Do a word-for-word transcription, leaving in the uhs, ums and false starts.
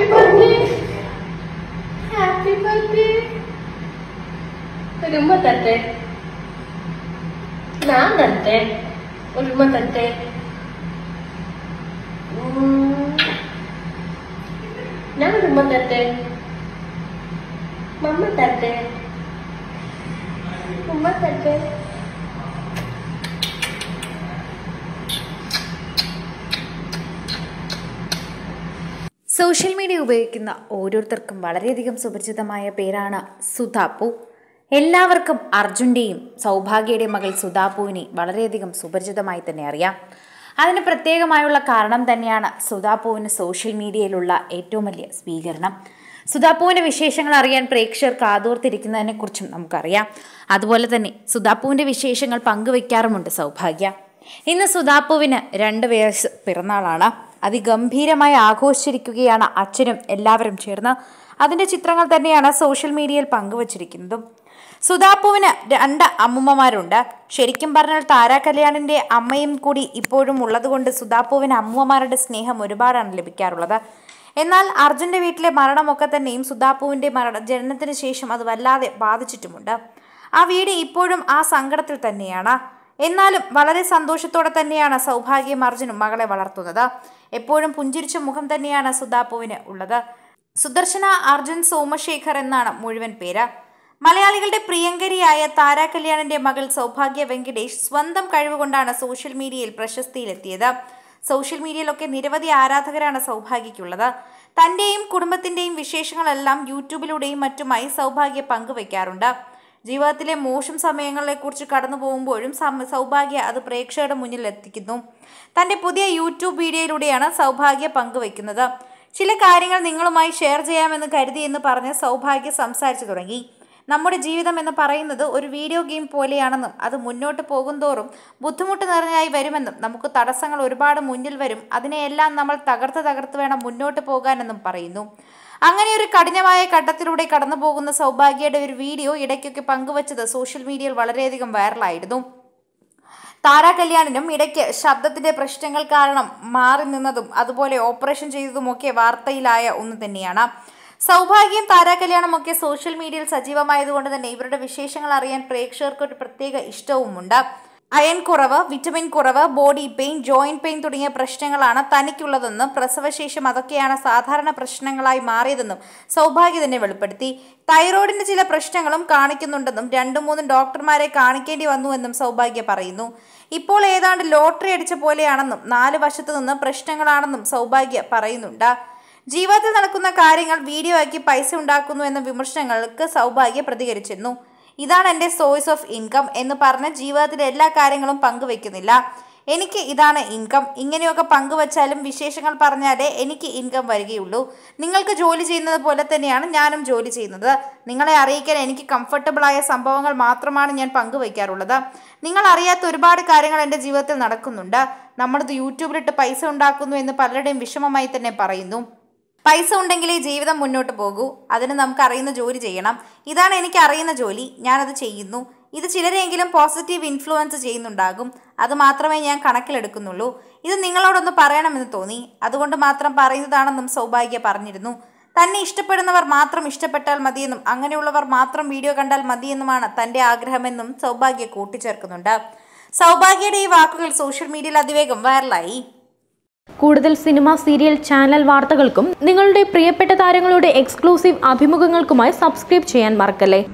birthday. Happy birthday. ഒരു ഉമ്മ തട്ടെ. ഞാൻ തട്ടെ. ഒരു ഉമ്മ തട്ടെ. ഞാൻ ഒരു ഉമ്മ തട്ടെ. മമ്മ തട്ടെ. ഉമ്മ തട്ടെ. സോഷ്യൽ മീഡിയ ഉപയോഗിക്കുന്ന ഓരോരുത്തർക്കും വളരെയധികം സുപരിചിതമായ പേരാണ് സുധാപ്പു. എല്ലാവർക്കും അർജുൻ്റെയും സൗഭാഗ്യയുടെയും മകൾ സുധാപ്പുവിനെ വളരെയധികം സുപരിചിതമായി തന്നെ അറിയാം. അതിന് പ്രത്യേകമായുള്ള കാരണം തന്നെയാണ് സുധാപ്പുവിന് സോഷ്യൽ മീഡിയയിലുള്ള ഏറ്റവും വലിയ സ്വീകരണം. സുധാപ്പുവിൻ്റെ വിശേഷങ്ങൾ അറിയാൻ പ്രേക്ഷകർ കാതോർത്തിരിക്കുന്നതിനെക്കുറിച്ചും നമുക്കറിയാം. അതുപോലെ തന്നെ സുധാപ്പുവിൻ്റെ വിശേഷങ്ങൾ പങ്കുവയ്ക്കാറുമുണ്ട് സൗഭാഗ്യ. ഇന്ന് സുധാപ്പുവിന് രണ്ട് വയസ്സ് പിറന്നാളാണ്. അതിഗംഭീരമായി ആഘോഷിച്ചിരിക്കുകയാണ് അച്ഛനും എല്ലാവരും ചേർന്ന്. അതിൻ്റെ ചിത്രങ്ങൾ തന്നെയാണ് സോഷ്യൽ മീഡിയയിൽ പങ്കുവച്ചിരിക്കുന്നതും. സുധാപ്പുവിന് രണ്ട് അമ്മുമ്മമാരുണ്ട്. ശരിക്കും പറഞ്ഞാൽ താരാ കല്യാണിൻ്റെ അമ്മയും കൂടി ഇപ്പോഴും ഉള്ളതുകൊണ്ട് സുധാപ്പുവിന് അമ്മുമ്മമാരുടെ സ്നേഹം ഒരുപാടാണ് ലഭിക്കാറുള്ളത്. എന്നാൽ അർജുൻ്റെ വീട്ടിലെ മരണമൊക്കെ തന്നെയും സുധാപ്പുവിൻ്റെ മരണ ജനനത്തിന് ശേഷം അത് വല്ലാതെ ബാധിച്ചിട്ടുമുണ്ട്. ആ വീട് ഇപ്പോഴും ആ സങ്കടത്തിൽ തന്നെയാണ്. എന്നാലും വളരെ സന്തോഷത്തോടെ തന്നെയാണ് സൗഭാഗ്യം അർജുനും മകളെ വളർത്തുന്നത്. എപ്പോഴും പുഞ്ചിരിച്ച മുഖം തന്നെയാണ് സുധാപ്പുവിന് ഉള്ളത്. സുദർശന അർജുൻ സോമശേഖർ എന്നാണ് മുഴുവൻ പേര്. മലയാളികളുടെ പ്രിയങ്കരിയായ താരാ കല്യാണിന്റെ മകൾ സൗഭാഗ്യ വെങ്കിടേഷ് സ്വന്തം കഴിവുകൊണ്ടാണ് സോഷ്യൽ മീഡിയയിൽ പ്രശസ്തിയിലെത്തിയത്. സോഷ്യൽ മീഡിയയിലൊക്കെ നിരവധി ആരാധകരാണ് സൗഭാഗ്യയ്ക്കുള്ളത്. തൻ്റെയും കുടുംബത്തിൻ്റെയും വിശേഷങ്ങളെല്ലാം യൂട്യൂബിലൂടെയും മറ്റുമായി സൗഭാഗ്യ പങ്കുവയ്ക്കാറുണ്ട്. ജീവിതത്തിലെ മോശം സമയങ്ങളെക്കുറിച്ച് കടന്നു പോകുമ്പോഴും സൗഭാഗ്യ അത് പ്രേക്ഷകരുടെ മുന്നിൽ എത്തിക്കുന്നു. തൻ്റെ പുതിയ യൂട്യൂബ് വീഡിയോയിലൂടെയാണ് സൗഭാഗ്യ പങ്കുവയ്ക്കുന്നത്. ചില കാര്യങ്ങൾ നിങ്ങളുമായി ഷെയർ ചെയ്യാമെന്ന് കരുതിയെന്ന് പറഞ്ഞ് സൗഭാഗ്യ സംസാരിച്ചു തുടങ്ങി. നമ്മുടെ ജീവിതം എന്ന് പറയുന്നത് ഒരു വീഡിയോ ഗെയിം പോലെയാണെന്നും അത് മുന്നോട്ട് പോകുന്തോറും ബുദ്ധിമുട്ട് നിറഞ്ഞായി വരുമെന്നും നമുക്ക് തടസ്സങ്ങൾ ഒരുപാട് മുന്നിൽ വരും, അതിനെയെല്ലാം നമ്മൾ തകർത്ത് തകർത്ത് വേണം മുന്നോട്ട് പോകാനെന്നും പറയുന്നു. അങ്ങനെ ഒരു കഠിനമായ ഘട്ടത്തിലൂടെ കടന്നു പോകുന്ന സൗഭാഗ്യയുടെ ഒരു വീഡിയോ ഇടയ്ക്കൊക്കെ പങ്കുവച്ചത് സോഷ്യൽ മീഡിയയിൽ വളരെയധികം വൈറലായിരുന്നു. താരാ കല്യാണിനും ഇടയ്ക്ക് ശബ്ദത്തിന്റെ പ്രശ്നങ്ങൾ കാരണം മാറി നിന്നതും അതുപോലെ ഓപ്പറേഷൻ ചെയ്തതുമൊക്കെ വാർത്തയിലായ ഒന്ന് തന്നെയാണ്. സൗഭാഗ്യം താരാ കല്യാണമൊക്കെ സോഷ്യൽ മീഡിയയിൽ സജീവമായതുകൊണ്ട് തന്നെ ഇവരുടെ വിശേഷങ്ങൾ അറിയാൻ പ്രേക്ഷകർക്ക് ഒരു പ്രത്യേക ഇഷ്ടവുമുണ്ട്. അയൺ കുറവ്, വിറ്റമിൻ കുറവ്, ബോഡി പെയിൻ, ജോയിന്റ് പെയിൻ തുടങ്ങിയ പ്രശ്നങ്ങളാണ് തനിക്കുള്ളതെന്നും പ്രസവശേഷം അതൊക്കെയാണ് സാധാരണ പ്രശ്നങ്ങളായി മാറിയതെന്നും സൗഭാഗ്യ തന്നെ വെളിപ്പെടുത്തി. തൈറോയിഡിന്റെ ചില പ്രശ്നങ്ങളും കാണിക്കുന്നുണ്ടെന്നും രണ്ടു മൂന്ന് ഡോക്ടർമാരെ കാണിക്കേണ്ടി വന്നുവെന്നും സൗഭാഗ്യ പറയുന്നു. ഇപ്പോൾ ഏതാണ്ട് ലോട്ടറി അടിച്ച പോലെയാണെന്നും നാല് വശത്തു നിന്ന് പ്രശ്നങ്ങളാണെന്നും സൗഭാഗ്യ പറയുന്നുണ്ട്. ജീവിതത്തിൽ നടക്കുന്ന കാര്യങ്ങൾ വീഡിയോ ആക്കി പൈസ ഉണ്ടാക്കുന്നു എന്ന വിമർശനങ്ങൾക്ക് സൗഭാഗ്യ പ്രതികരിച്ചിരുന്നു. ഇതാണ് എൻ്റെ സോഴ്സ് ഓഫ് ഇൻകം എന്ന് പറഞ്ഞ് ജീവിതത്തിലെ എല്ലാ കാര്യങ്ങളും പങ്കുവെക്കുന്നില്ല. എനിക്ക് ഇതാണ് ഇൻകം, ഇങ്ങനെയൊക്കെ പങ്കുവച്ചാലും വിശേഷങ്ങൾ പറഞ്ഞാലേ എനിക്ക് ഇൻകം വരികയുള്ളൂ. നിങ്ങൾക്ക് ജോലി ചെയ്യുന്നത് പോലെ തന്നെയാണ് ഞാനും ജോലി ചെയ്യുന്നത്. നിങ്ങളെ അറിയിക്കാൻ എനിക്ക് കംഫർട്ടബിളായ സംഭവങ്ങൾ മാത്രമാണ് ഞാൻ പങ്കുവയ്ക്കാറുള്ളത്. നിങ്ങൾ അറിയാത്ത ഒരുപാട് കാര്യങ്ങൾ എൻ്റെ ജീവിതത്തിൽ നടക്കുന്നുണ്ട്. നമ്മളത് യൂട്യൂബിലിട്ട് പൈസ ഉണ്ടാക്കുന്നു എന്ന് പലരുടെയും വിഷമമായി തന്നെ പറയുന്നു. പൈസ ഉണ്ടെങ്കിലേ ജീവിതം മുന്നോട്ട് പോകൂ. അതിന് നമുക്ക് അറിയുന്ന ജോലി ചെയ്യണം. ഇതാണ് എനിക്ക് അറിയുന്ന ജോലി, ഞാനത് ചെയ്യുന്നു. ഇത് ചിലരെങ്കിലും പോസിറ്റീവ് ഇൻഫ്ലുവൻസ് ചെയ്യുന്നുണ്ടാകും. അത് മാത്രമേ ഞാൻ കണക്കിലെടുക്കുന്നുള്ളൂ. ഇത് നിങ്ങളോടൊന്ന് പറയണമെന്ന് തോന്നി, അതുകൊണ്ട് മാത്രം പറയുന്നതാണെന്നും സൗഭാഗ്യ പറഞ്ഞിരുന്നു. തന്നെ ഇഷ്ടപ്പെടുന്നവർ മാത്രം ഇഷ്ടപ്പെട്ടാൽ മതിയെന്നും അങ്ങനെയുള്ളവർ മാത്രം വീഡിയോ കണ്ടാൽ മതിയെന്നുമാണ് തൻ്റെ ആഗ്രഹമെന്നും സൗഭാഗ്യ കൂട്ടിച്ചേർക്കുന്നുണ്ട്. സൗഭാഗ്യയുടെ ഈ വാക്കുകൾ സോഷ്യൽ മീഡിയയിൽ അതിവേഗം വൈറലായി. കൂടുതൽ സിനിമ, സീരിയൽ, ചാനൽ വാർത്തകൾക്കും നിങ്ങളുടെ പ്രിയപ്പെട്ട താരങ്ങളുടെ എക്സ്ക്ലൂസീവ് അഭിമുഖങ്ങൾക്കുമായി സബ്സ്ക്രൈബ് ചെയ്യാൻ മറക്കല്ലേ.